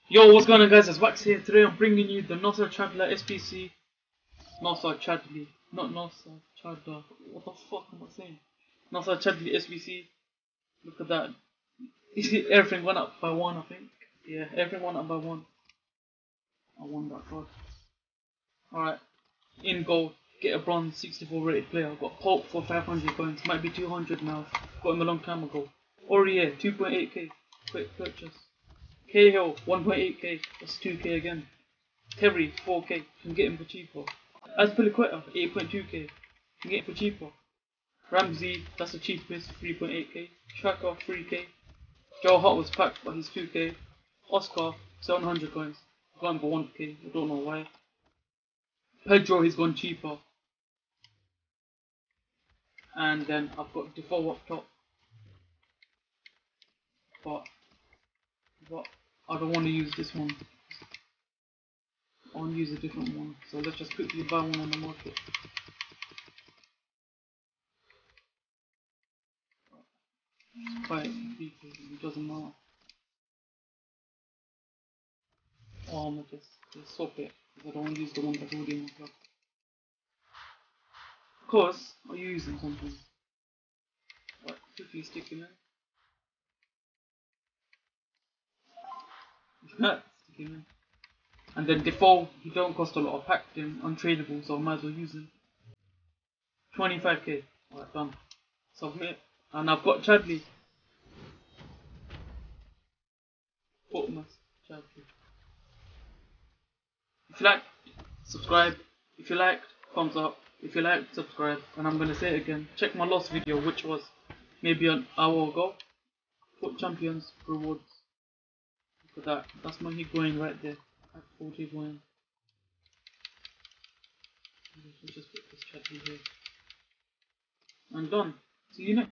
Yo, what's going on guys, it's Wax here. Today I'm bringing you the Nosar Chadla SBC. Nosar Chadli, not Nosar Chadla. What the fuck am I saying? Nosar Chadli SBC. Look at that. Everything went up by one, I think. Yeah, everything went up by one. I won that card. Alright, in goal, get a bronze 64 rated player. Got Pope for 500 coins, might be 200 now. Got him a long time ago. Already here, 2.8k. Quick purchase. Cahill, 1.8k, that's 2k again. Terry, 4k, can get him for cheaper. Azpilicueta, 8.2k, can get him for cheaper. Ramsey, that's the cheapest, 3.8k. Tracker, 3k. Joe Hart was packed, but he's 2k. Oscar, 700 coins, got him for 1k, I don't know why. Pedro, he's gone cheaper. And then I've got Defoe up top. But I don't want to use this one. I want to use a different one. So let's just quickly buy one on the market. Buy it, it doesn't matter. Or I'm gonna just swap it because I don't want to use the one that's already in my club. Of course, I'll use them sometimes. Right, quickly stick him in. Stick him in. And then Default, he don't cost a lot. I packed him untradeable, so I might as well use him. 25k. Alright, done. Submit. And I've got Chadley. Bottom Chadley. If you like, subscribe. If you liked, thumbs up. If you liked, subscribe. And I'm gonna say it again. Check my last video, which was maybe an hour ago. Put champions rewards. Look at that. That's my Higuain right there. At 40 Higuain. Let's just put this Chadley here. And done. See you next.